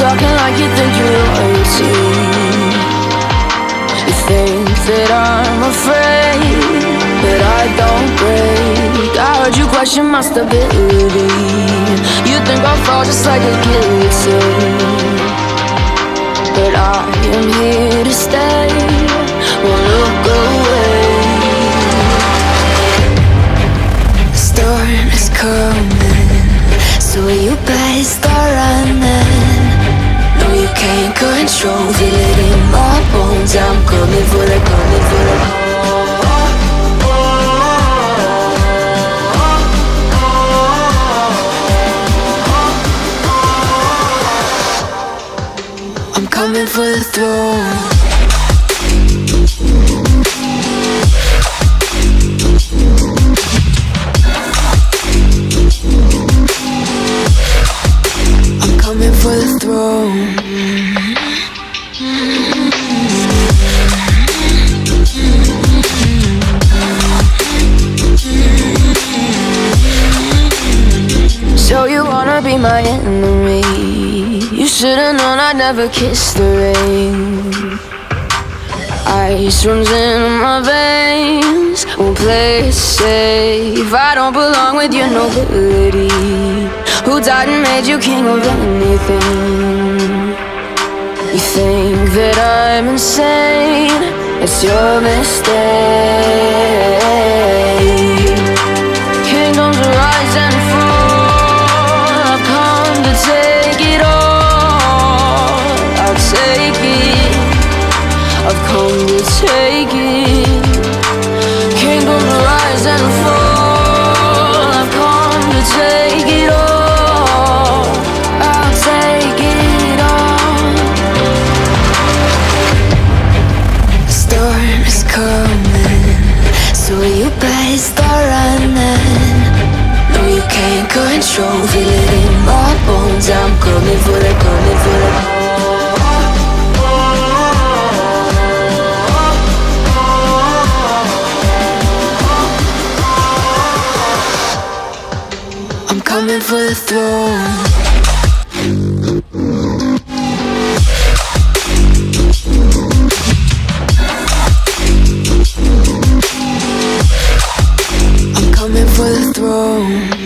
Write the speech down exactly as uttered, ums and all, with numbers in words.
talking like you think you're royalty. You think that I'm afraid, but I don't break. I heard you question my stability. You think I'll fall just like a guillotine, but I am here to stay. Won't look away. The storm is coming, so you better start running. No, you can't control, feel it in my bones. I'm coming for the, coming for the. I'm coming for the throne. For the throne. So you wanna be my enemy? You should've known I'd never kiss the rain. Ice runs in my veins, won't play it safe. I don't belong with your nobility. Who died and made you king of anything? You think that I'm insane? It's your mistake. Kingdoms rise and fall. I've come to take it all. I'll take it. I've come to take it. Kingdoms rise and fall. I've come to take it all. So you better start running. No, you can't control, feel it in my bones. I'm coming for the, coming for the. I'm coming for the throne. For the throne.